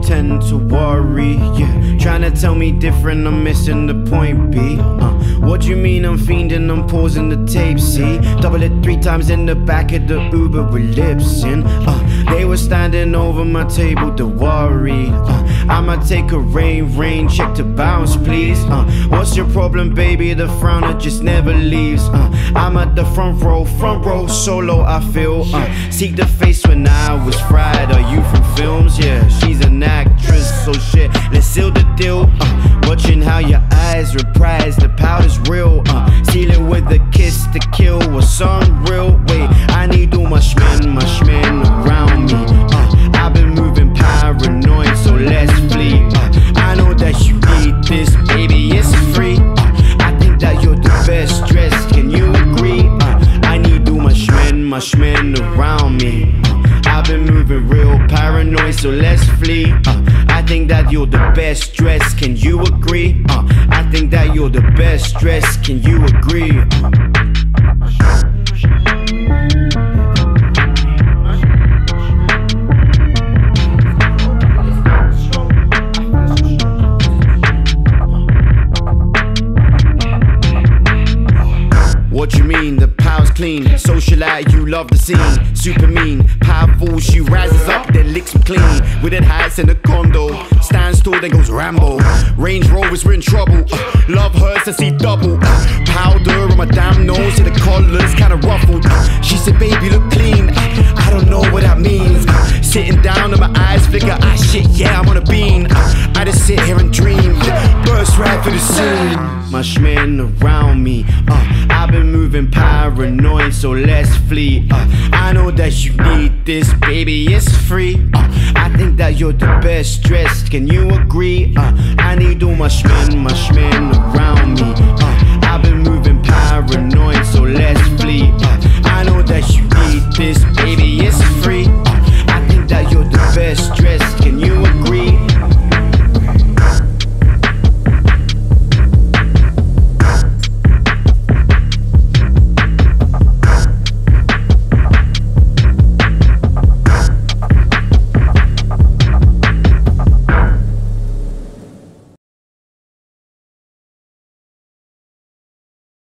tend to worry, yeah. Trying to tell me different, I'm missing the point, B. What do you mean I'm fiending, I'm pausing the tape, see? Double it 3 times in the back of the Uber with lips in. They were standing over my table to worry. I'ma take a rain check to bounce, please. What's your problem, baby? The frowner just never leaves. I'm at the front row, solo I feel. Seek the face when I was fried. Are you from films? Yeah, she's an actress, so shit, let's seal the deal. Watching how your eyes reprise, the powder's real. Seal it with a kiss to kill what's unreal. Wait, I need all my shmen around me. I've been moving paranoid, so let's flee. I know that you need this, baby, it's free. I think that you're the best dressed, can you agree? I need all my shmen around me. I've been moving real paranoid, so let's flee. I think that you're the best dressed, can you agree? I think that you're the best dressed, can you agree? What you mean? The power's clean. Socialite, you love the scene. Super mean, powerful, she rises up, then licks me clean. With it hides in the condo, stands tall, then goes Rambo. Range Rovers, we're in trouble. Love hurts, I see double. Powder on my damn nose, and the collar's kinda ruffled. She said, baby, look clean. I don't know what that means. Sitting down and my eyes flicker. Shit, yeah, I'm on a bean. I just sit here and dream. Burst right through the scene. My shmen around me. I've been moving paranoid, so let's flee. I know that you need this, baby, it's free. I think that you're the best dressed, can you agree? I need all my shmen around me. I've been moving paranoid, so let's flee. I know that you need this, baby, it's free. I think that you're the best dressed.